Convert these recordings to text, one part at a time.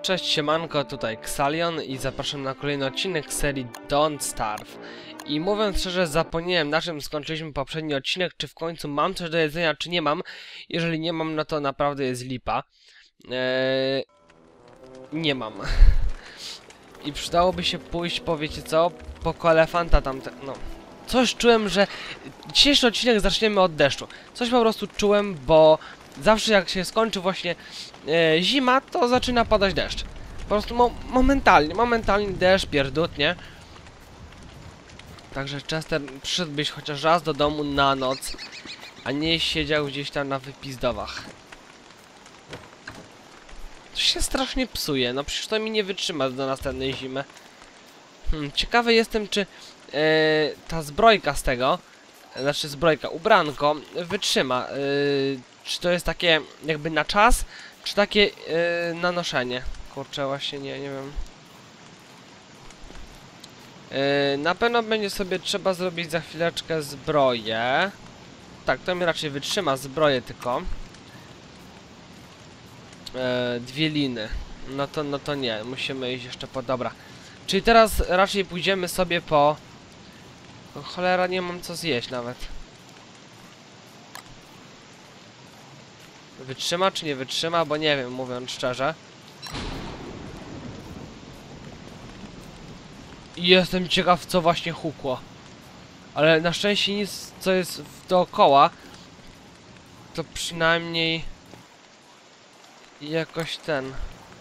Cześć, siemanko, tutaj Xalion i zapraszam na kolejny odcinek serii Don't Starve. I mówiąc szczerze, zapomniałem, na czym skończyliśmy poprzedni odcinek, czy w końcu mam coś do jedzenia, czy nie mam. Jeżeli nie mam, no to naprawdę jest lipa. Nie mam. I przydałoby się pójść, powiecie co, po kolefanta tamte... no. Coś czułem, że dzisiejszy odcinek zaczniemy od deszczu. Coś po prostu czułem, bo zawsze jak się skończy właśnie zima, to zaczyna padać deszcz. Po prostu momentalnie deszcz, pierdutnie. Także Chester, przyszedłbyś chociaż raz do domu na noc, a nie siedział gdzieś tam na wypizdowach. To się strasznie psuje, no przecież to mi nie wytrzyma do następnej zimy. Ciekawy jestem, czy ta zbrojka z tego, znaczy zbrojka, ubranko, wytrzyma. Czy to jest takie jakby na czas, czy takie na noszenie? Kurczę, właśnie nie wiem. Na pewno będzie sobie trzeba zrobić za chwileczkę zbroję. Tak, to mi raczej wytrzyma, zbroję tylko. Dwie liny. No to nie, musimy iść jeszcze po... Dobra. Czyli teraz raczej pójdziemy sobie po... O, cholera, nie mam co zjeść nawet. Wytrzyma czy nie wytrzyma, bo nie wiem, mówiąc szczerze. I jestem ciekaw, co właśnie hukło. Ale na szczęście nic, co jest dookoła, to przynajmniej jakoś ten...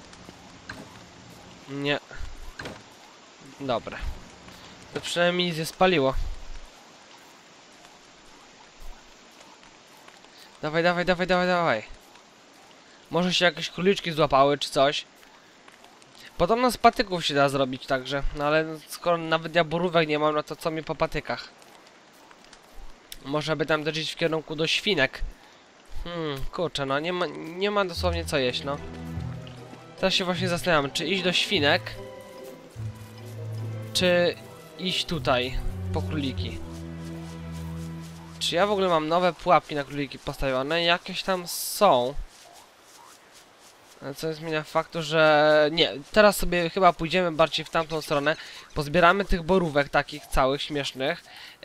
Nie. Dobra. To przynajmniej nic nie spaliło. Dawaj. Może się jakieś króliczki złapały, czy coś. Podobno z patyków się da zrobić także. No ale skoro nawet ja borówek nie mam, no to co mi po patykach? Może by tam dotrzeć w kierunku do świnek. Kurczę, no nie ma dosłownie co jeść, no. Teraz się właśnie zastanawiam, czy iść do świnek, czy iść tutaj po króliki. Czy ja w ogóle mam nowe pułapki na króliki postawione? Jakieś tam są. Co nie zmienia faktu, że... Nie, teraz sobie chyba pójdziemy bardziej w tamtą stronę. Pozbieramy tych borówek takich całych, śmiesznych.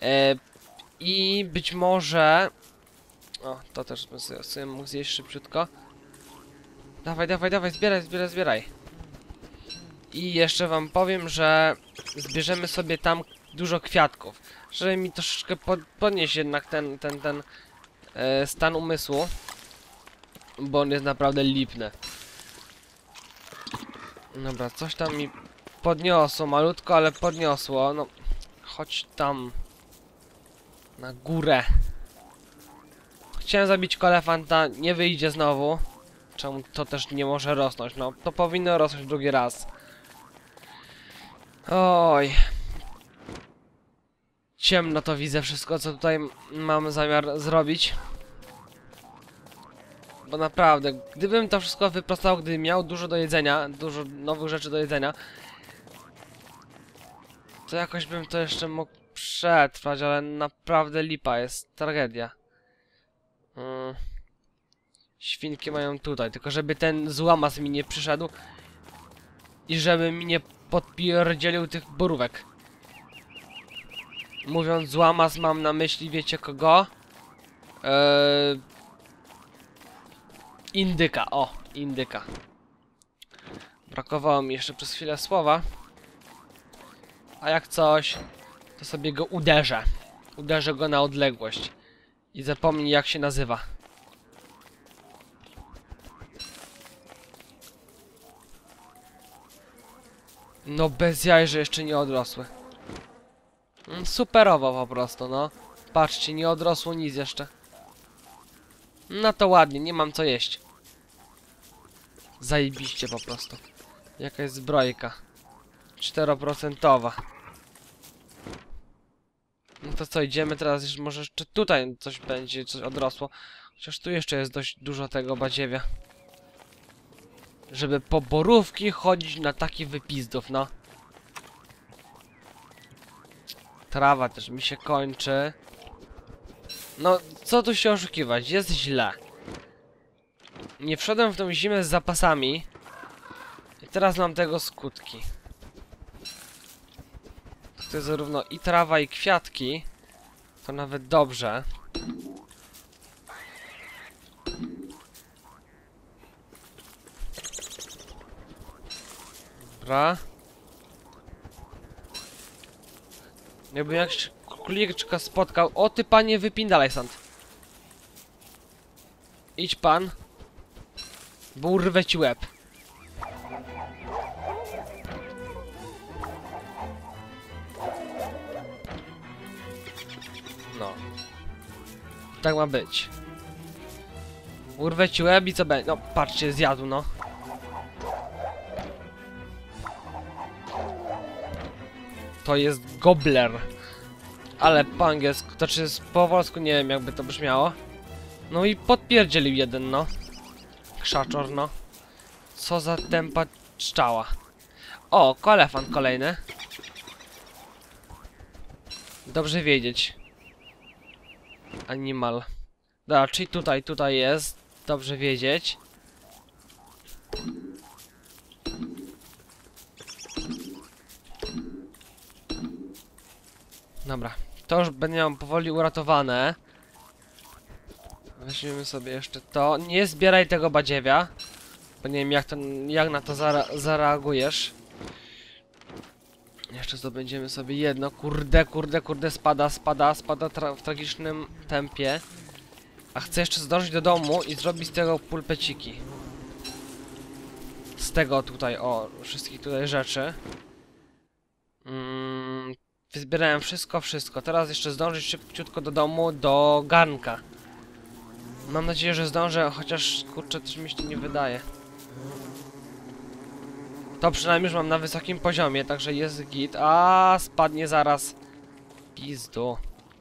I być może... O, to też bym sobie mógł zjeść szybciutko. Dawaj, zbieraj. I jeszcze wam powiem, że zbierzemy sobie tam dużo kwiatków. Żeby mi troszeczkę podnieść jednak ten stan umysłu. Bo on jest naprawdę lipny. Dobra, coś tam mi podniosło, malutko, ale podniosło. No, chodź tam na górę. Chciałem zabić kolefanta, nie wyjdzie znowu. Czemu to też nie może rosnąć? No, to powinno rosnąć drugi raz. Oj. Ciemno to widzę wszystko, co tutaj mam zamiar zrobić. Bo naprawdę, gdybym to wszystko wyprostował, gdybym miał dużo do jedzenia, dużo nowych rzeczy do jedzenia, to jakoś bym to jeszcze mógł przetrwać, ale naprawdę lipa jest, tragedia. Świnki mają tutaj, tylko żeby ten złamas mi nie przyszedł i żeby mi nie podpierdzielił tych borówek. Mówiąc złamas, mam na myśli, wiecie kogo? Indyka, o, indyka. Brakowało mi jeszcze przez chwilę słowa. A jak coś, to sobie go uderzę. Uderzę go na odległość. I zapomnij, jak się nazywa. No bez jaj, że jeszcze nie odrosły. Superowo po prostu, no. Patrzcie, nie odrosło nic jeszcze. No to ładnie, nie mam co jeść. Zajebiście po prostu. Jakaś zbrojka. 4%. No to co, idziemy teraz, może jeszcze tutaj coś będzie, coś odrosło. Chociaż tu jeszcze jest dość dużo tego badziewia. Żeby po borówki chodzić na taki wypizdów, no. Trawa też mi się kończy. No, co tu się oszukiwać? Jest źle. Nie wszedłem w tą zimę z zapasami. teraz mam tego skutki. To jest zarówno i trawa, i kwiatki. To nawet dobrze. Dobra. Jakbym jakiś króliczka spotkał. O ty panie, wypindalaj stąd. Idź pan. Bo urwę ci łeb. No. Tak ma być. Urwę ci łeb i co będzie? No patrzcie, zjadł no. To jest gobbler. Ale po angielsku, to czy po polsku nie wiem jakby to brzmiało. No i podpierdzielił jeden no. Krzaczor no. Co za tempa szczała. O, elefant kolejny. Dobrze wiedzieć. Animal. Dobra, czyli tutaj jest. Dobrze wiedzieć. Dobra, to już będę miał powoli uratowane. Weźmiemy sobie jeszcze to. Nie zbieraj tego badziewia. Bo nie wiem jak na to zareagujesz. Jeszcze zdobędziemy sobie jedno. Kurde, spada w tragicznym tempie. A chcę jeszcze zdążyć do domu i zrobić z tego pulpeciki. Z tego tutaj, o, wszystkich tutaj rzeczy. Wyzbierałem wszystko. Teraz jeszcze zdążyć szybciutko do domu, do garnka. Mam nadzieję, że zdążę, chociaż kurczę, też mi się nie wydaje. To przynajmniej już mam na wysokim poziomie, także jest git. A spadnie zaraz. Pizdu.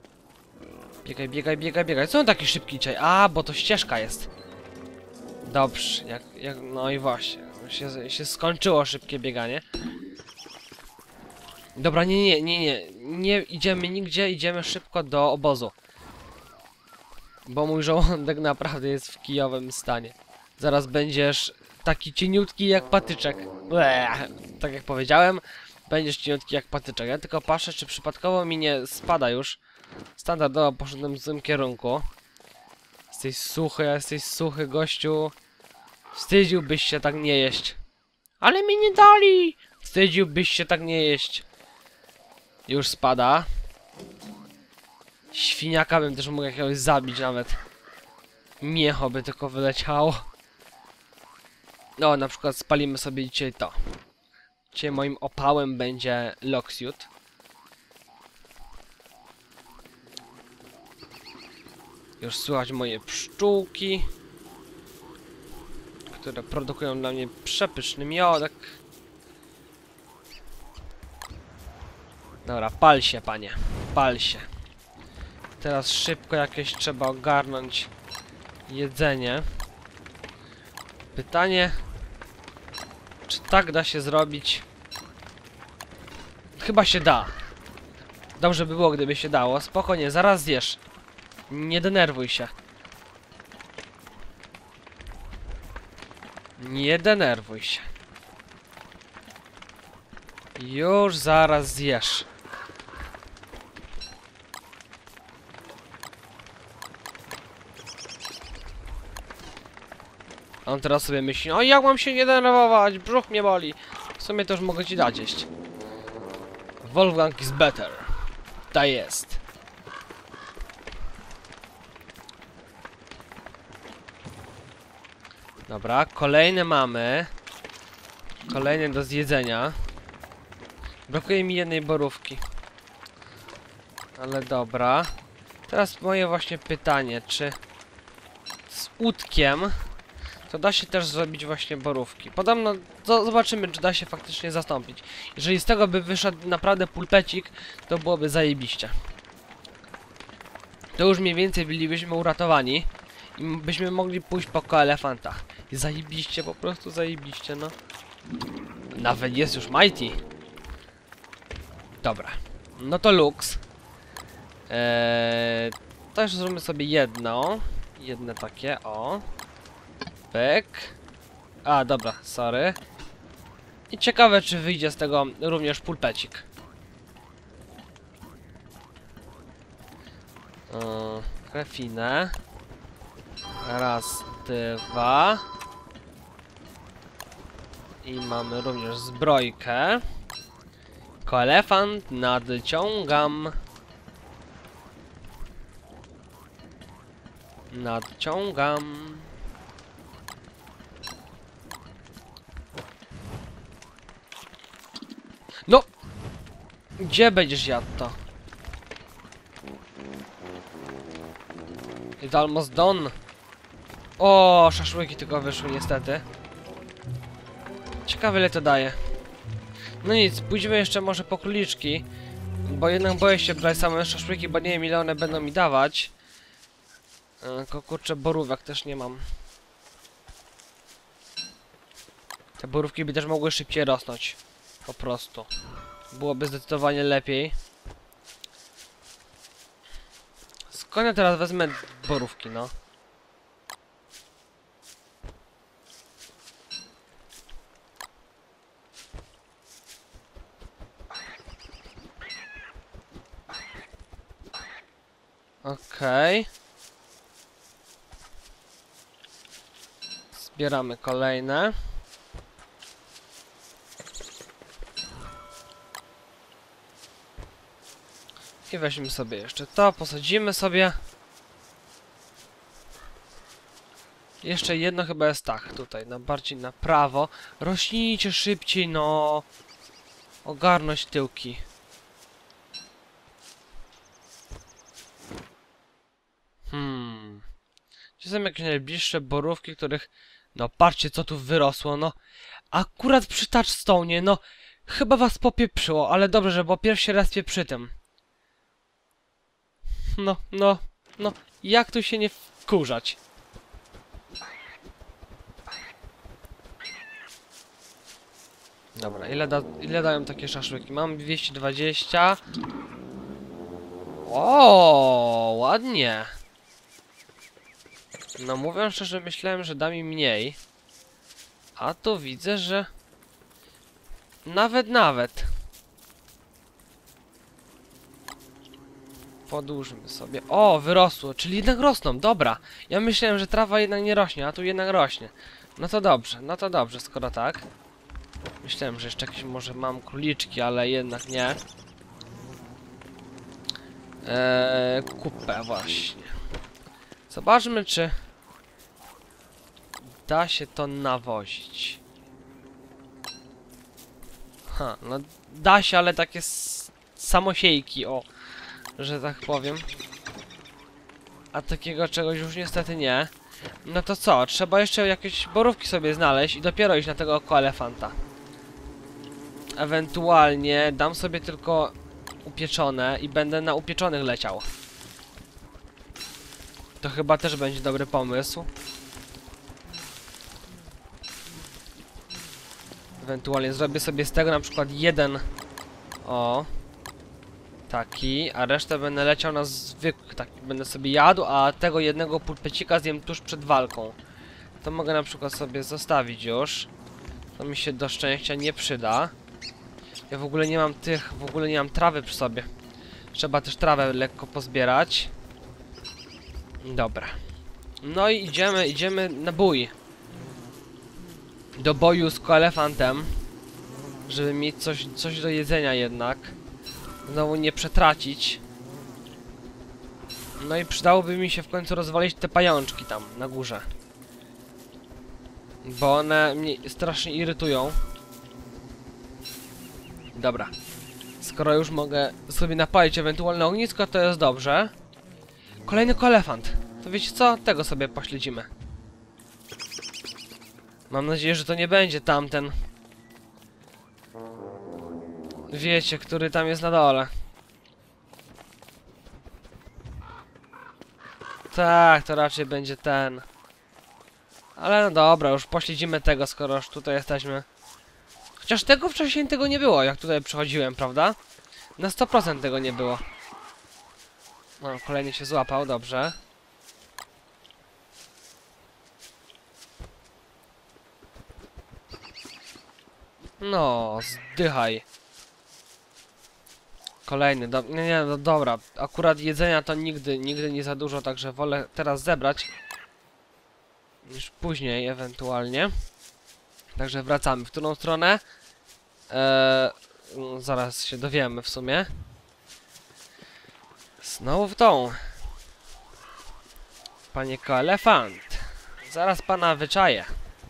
Biegaj. Co on taki szybki dzisiaj? A, bo to ścieżka jest. Dobrze, no i właśnie. Się skończyło szybkie bieganie. Dobra, nie idziemy nigdzie, idziemy szybko do obozu. Bo mój żołądek naprawdę jest w kijowym stanie. Zaraz będziesz taki cieniutki jak patyczek. Tak jak powiedziałem, będziesz cieniutki jak patyczek. Ja tylko patrzę, czy przypadkowo mi nie spada już. Standardowo poszedłem w złym kierunku. Jesteś suchy, gościu. Wstydziłbyś się tak nie jeść. Ale mi nie dali! Wstydziłbyś się tak nie jeść. Już spada. Świniaka bym też mógł jakiegoś zabić nawet. Miecho by tylko wyleciało. No, na przykład spalimy sobie dzisiaj to. Dzisiaj moim opałem będzie Loxiut. Już słychać moje pszczółki, które produkują dla mnie przepyszny miodek. Dobra, pal się, panie. Pal się. Teraz szybko jakieś trzeba ogarnąć jedzenie. Pytanie, czy tak da się zrobić? Chyba się da. Dobrze by było, gdyby się dało. Spokojnie, zaraz zjesz. Nie denerwuj się. Nie denerwuj się. Już zaraz zjesz. On teraz sobie myśli, o jak mam się nie denerwować, brzuch mnie boli. W sumie to już mogę ci dać jeść. Wolfgang is better. Ta jest. Dobra, kolejne mamy. Kolejne do zjedzenia. Brakuje mi jednej borówki. Ale dobra. Teraz moje właśnie pytanie, czy z łódkiem to da się też zrobić właśnie borówki. Podobno, zobaczymy, czy da się faktycznie zastąpić. Jeżeli z tego by wyszedł naprawdę pulpecik, to byłoby zajebiście. To już mniej więcej bylibyśmy uratowani i byśmy mogli pójść po elefanta. I zajebiście, po prostu zajebiście, no. Nawet jest już Mighty. Dobra. No to Lux. To jeszcze zrobimy sobie jedno. Jedne takie, o. Pyk. A, dobra, sorry. I ciekawe, czy wyjdzie z tego również pulpecik. Refinę. Raz, dwa. I mamy również zbrojkę. Koelefant nadciągam. Nadciągam. No! Gdzie będziesz jadł to? It's almost done. O, szaszłyki tylko wyszły niestety. Ciekawe ile to daje. No nic, pójdziemy jeszcze może po króliczki. Bo jednak boję się brać same szaszłyki, bo nie wiem ile one będą mi dawać. Tylko kurczę, borówek też nie mam. Te borówki by też mogły szybciej rosnąć. Po prostu. Byłoby zdecydowanie lepiej. Skąd ja teraz wezmę borówki, no? Okej. Zbieramy kolejne. I weźmy sobie jeszcze to, posadzimy sobie. Jeszcze jedno chyba jest tak, tutaj, bardziej na prawo. Rośnijcie szybciej, no. Ogarnąć tyłki. Gdzie są jakieś najbliższe borówki, których... No, patrzcie co tu wyrosło, no. Akurat przy touchstone'ie, no. Chyba was popieprzyło, ale dobrze, że było pierwszy raz przy tym. No. Jak tu się nie wkurzać? Dobra, ile dają takie szaszłyki? Mam 220. O, ładnie. No mówiąc szczerze, myślałem, że da mi mniej. A tu widzę, że... Nawet. Podłóżmy sobie. O, wyrosło, czyli jednak rosną, dobra. Ja myślałem, że trawa jednak nie rośnie, a tu jednak rośnie. No to dobrze, skoro tak. Myślałem, że jeszcze jakieś może mam króliczki, ale jednak nie. Kupę właśnie. Zobaczmy, czy da się to nawozić. No da się, ale takie samosiejki, o, że tak powiem. A takiego czegoś już niestety nie. No to co? Trzeba jeszcze jakieś borówki sobie znaleźć i dopiero iść na tego koelefanta. Ewentualnie dam sobie tylko upieczone i będę na upieczonych leciał. To chyba też będzie dobry pomysł. Ewentualnie zrobię sobie z tego na przykład jeden... O. Taki, a resztę będę leciał na zwykły, tak, będę sobie jadł, a tego jednego pulpecika zjem tuż przed walką. To mogę na przykład sobie zostawić już. To mi się do szczęścia nie przyda. Ja w ogóle nie mam trawy przy sobie. Trzeba też trawę lekko pozbierać. Dobra. No i idziemy na bój. Do boju z koelefantem. Żeby mieć coś do jedzenia jednak. Znowu nie przetracić. No i przydałoby mi się w końcu rozwalić te pajączki tam na górze. Bo one mnie strasznie irytują. Dobra. Skoro już mogę sobie napalić ewentualne ognisko, to jest dobrze. Kolejny koelefant. To wiecie co? Tego sobie pośledzimy. Mam nadzieję, że to nie będzie tamten. Wiecie, który tam jest na dole. Tak, to raczej będzie ten. Ale no dobra, już pośledzimy tego, skoro już tutaj jesteśmy. Chociaż tego wcześniej nie było, jak tutaj przychodziłem, prawda? Na 100% tego nie było. No, kolejny się złapał, dobrze. No, zdychaj. Kolejny, nie, no dobra. Akurat jedzenia to nigdy nie za dużo, także wolę teraz zebrać niż później ewentualnie. Także wracamy. W którą stronę? Zaraz się dowiemy w sumie. Znowu w tą. Panie koelefant. Zaraz pana wyczaję.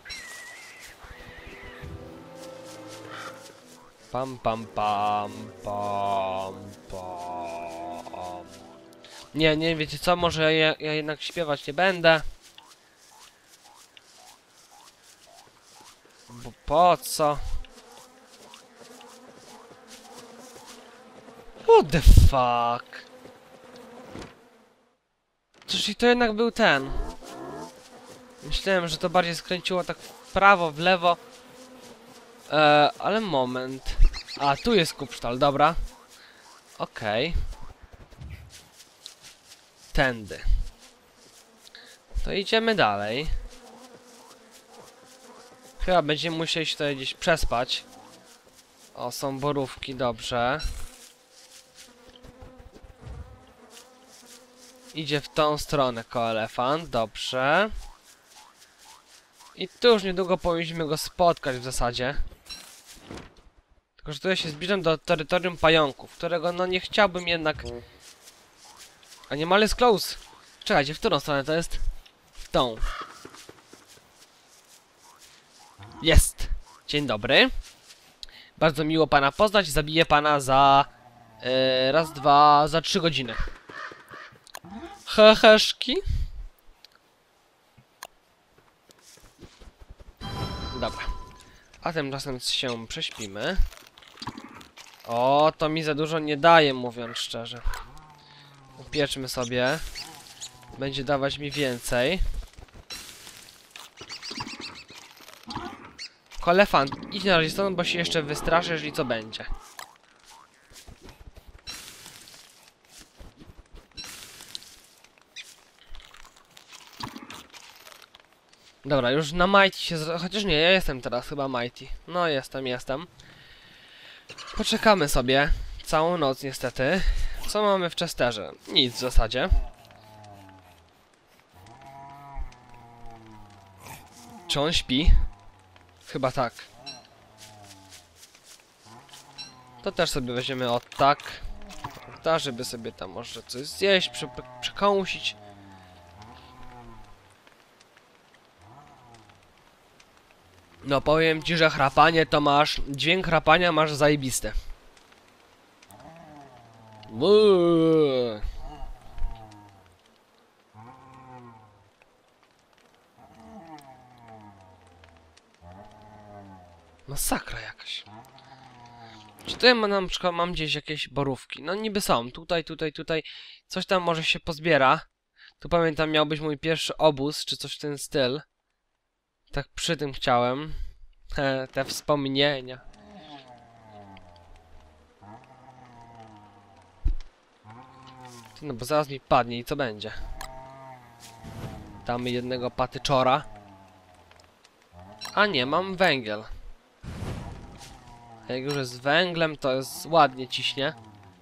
Pam pam pam pam pam. Nie, wiecie co? Może ja jednak śpiewać nie będę. Bo po co? What the fuck? Czyli to jednak był ten. Myślałem, że to bardziej skręciło tak w prawo, w lewo. Ale moment. A, tu jest kupsztal, dobra. Okej. Tędy. To idziemy dalej. Chyba będziemy musieli się tutaj gdzieś przespać. O, są borówki, dobrze. Idzie w tą stronę koelefant, dobrze. I tu już niedługo powinniśmy go spotkać w zasadzie. Tylko że tutaj się zbliżam do terytorium pająków, którego no nie chciałbym jednak... Animal is close. Czekajcie, w którą stronę to jest? W tą. Jest! Dzień dobry. Bardzo miło pana poznać. Zabiję pana za... raz, dwa, za 3 godziny. Heheszki. Dobra. A tymczasem się prześpimy. O, to mi za dużo nie daje, mówiąc szczerze. Upieczmy sobie. Będzie dawać mi więcej. Koelefant, idź na razie stąd, bo się jeszcze wystraszysz i co będzie. Dobra, już na Mighty się... Chociaż nie, ja jestem teraz chyba Mighty. No, jestem. Poczekamy sobie. Całą noc niestety. Co mamy w Chesterze? Nic w zasadzie. Czy on śpi? Chyba tak. To też sobie weźmiemy od tak. Ta, żeby sobie tam może coś zjeść, przekąsić. No powiem ci, że chrapanie to masz... Dźwięk chrapania masz zajebiste. Uuuu. Masakra jakaś. Czy tutaj na przykład mam gdzieś jakieś borówki? No niby są. Tutaj. Coś tam może się pozbiera. Tu pamiętam miał być mój pierwszy obóz, czy coś w ten styl. Tak przy tym chciałem. Te wspomnienia. No bo zaraz mi padnie i co będzie? Damy jednego patyczora. A nie, mam węgiel. Jak już jest z węglem, to jest ładnie ciśnie.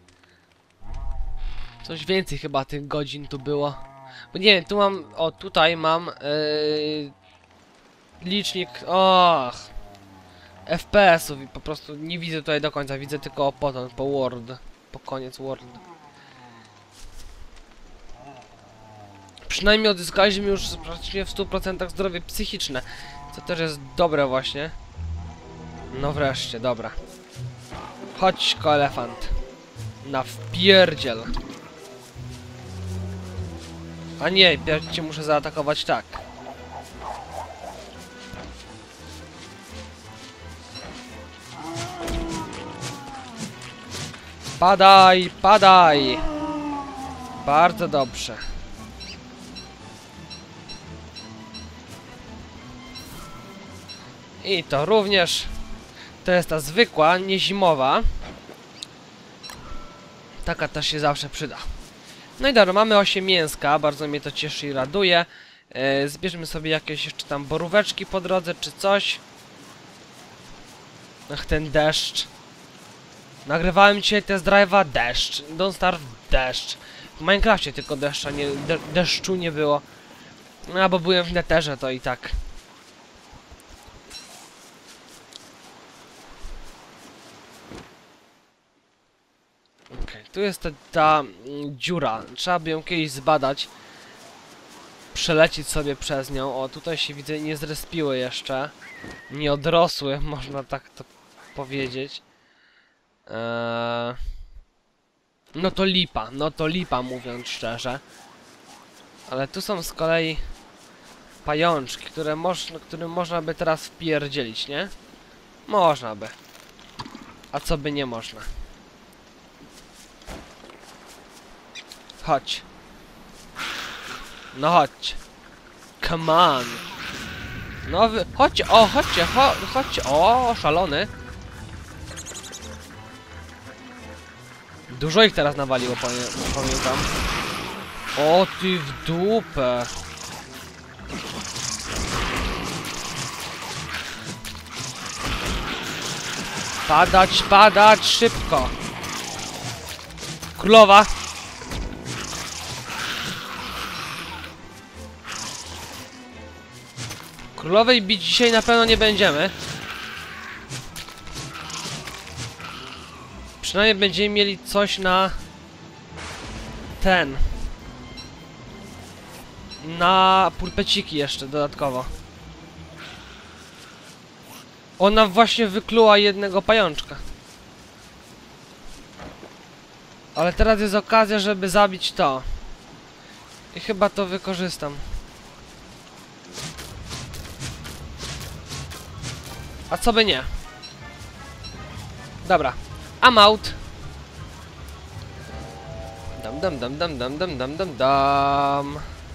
Coś więcej chyba tych godzin tu było. Bo nie wiem, tu mam... O, tutaj mam... licznik... Och! FPS-ów i po prostu nie widzę tutaj do końca. Widzę tylko potem, po World. Po koniec World. Przynajmniej odzyskaliśmy już praktycznie w 100% zdrowie psychiczne. Co też jest dobre właśnie. No wreszcie, dobra. Chodź, koelefant. Na wpierdziel. A nie, pierw cię muszę zaatakować tak. Padaj, padaj! Bardzo dobrze. I to również. To jest ta zwykła, nie zimowa. Taka też się zawsze przyda. No i dobra, mamy 8 mięska, bardzo mnie to cieszy i raduje. Zbierzmy sobie jakieś jeszcze tam boróweczki po drodze, czy coś. Ach, ten deszcz. Nagrywałem dzisiaj test drive'a, deszcz. Don't Starve, deszcz. W Minecrafcie tylko deszcza nie, deszczu nie było. No, bo byłem w Netherze, to i tak. Okej, tu jest ta dziura. Trzeba by ją kiedyś zbadać. Przelecieć sobie przez nią. O, tutaj się widzę, nie zrespiły jeszcze. Nie odrosły, można tak to powiedzieć. No to lipa, mówiąc szczerze. Ale tu są z kolei pajączki, którym można by teraz wpierdzielić, nie? Można by. A co by nie można? Chodź. No chodź. Come on. No wy... Chodźcie, o, chodźcie, chodźcie. O, szalony. Dużo ich teraz nawaliło, pamiętam. O, ty w dupę. Padać, szybko. Królowa. Królowej bić dzisiaj na pewno nie będziemy. Przynajmniej będziemy mieli coś na... Na pulpeciki jeszcze dodatkowo. Ona właśnie wykluła jednego pajączka. Ale teraz jest okazja, żeby zabić to. I chyba to wykorzystam. A co by nie? Dobra. I'm out. Dam.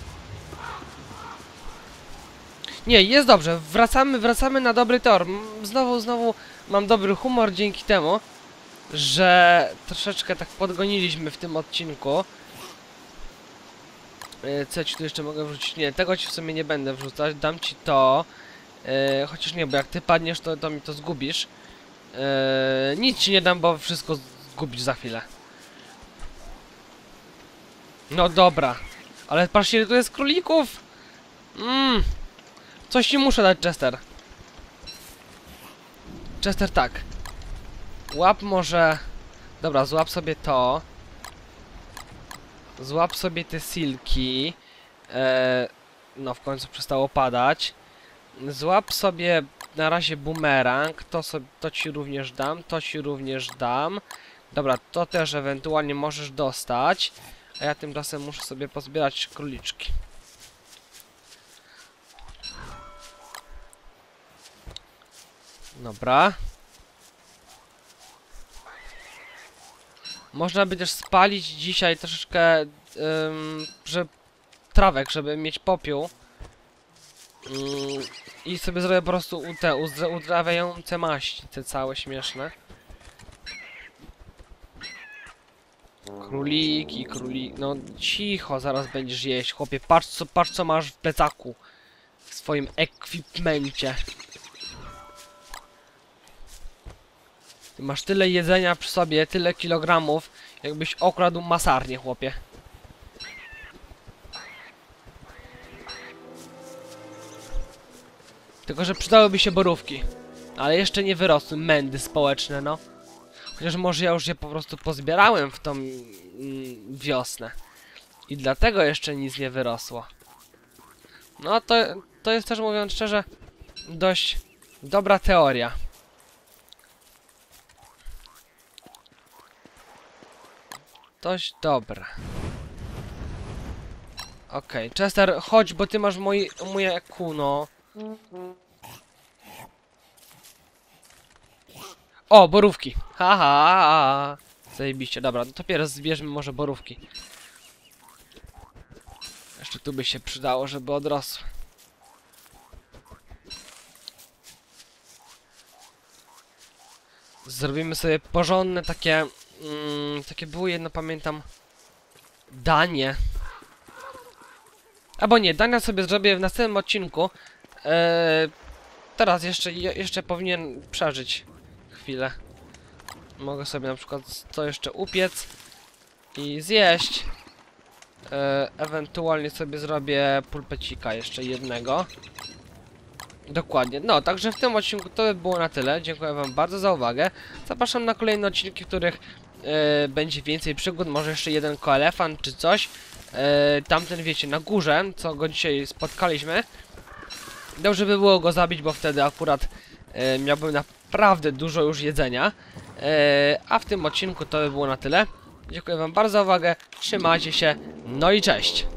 Nie, jest dobrze. Wracamy na dobry tor. Znowu mam dobry humor dzięki temu, że troszeczkę tak podgoniliśmy w tym odcinku. Co ci tu jeszcze mogę wrzucić? Nie, tego ci w sumie nie będę wrzucać. Dam ci to. Chociaż nie, bo jak ty padniesz, to mi to zgubisz. Nic ci nie dam, bo wszystko zgubisz za chwilę. No dobra. Ale patrzcie, ile tu jest królików! Coś ci muszę dać, Chester. Chester, tak. Łap może... Dobra, złap sobie to. Złap sobie te silki. No, w końcu przestało padać. Złap sobie na razie bumerang. To ci również dam. To ci również dam. Dobra, to też ewentualnie możesz dostać. A ja tymczasem muszę sobie pozbierać króliczki. Dobra. Można by też spalić dzisiaj troszeczkę trawek, żeby mieć popiół. I sobie zrobię po prostu te uzdrawiające maści, te całe śmieszne. Króliki. No cicho, zaraz będziesz jeść, chłopie. Patrz co masz w plecaku. W swoim ekwipmencie. Ty masz tyle jedzenia przy sobie, tyle kilogramów, jakbyś okradł masarnię, chłopie. Tylko że przydałyby się borówki. Ale jeszcze nie wyrosły mędy społeczne, no. Chociaż może ja już je po prostu pozbierałem w tą wiosnę. I dlatego jeszcze nic nie wyrosło. No to jest też, mówiąc szczerze, dość dobra teoria. Dość dobra. Okej, Chester, chodź, bo ty masz moje kuno. O, borówki. Haha. Zajebiście, dobra, no to teraz zbierzmy może borówki. Jeszcze tu by się przydało, żeby odrosły. Zrobimy sobie porządne takie... takie było jedno, pamiętam... danie. Albo nie, dania sobie zrobię w następnym odcinku. Teraz jeszcze powinien przeżyć chwilę. Mogę sobie na przykład to jeszcze upiec i zjeść. Ewentualnie sobie zrobię pulpecika jeszcze jednego. Dokładnie. No, także w tym odcinku to by było na tyle. Dziękuję wam bardzo za uwagę. Zapraszam na kolejne odcinki, w których będzie więcej przygód. Może jeszcze jeden koelefant czy coś. Tamten wiecie, na górze, co go dzisiaj spotkaliśmy. Dobrze by było go zabić, bo wtedy akurat miałbym naprawdę dużo już jedzenia. A w tym odcinku to by było na tyle. Dziękuję wam bardzo za uwagę. Trzymajcie się. No i cześć.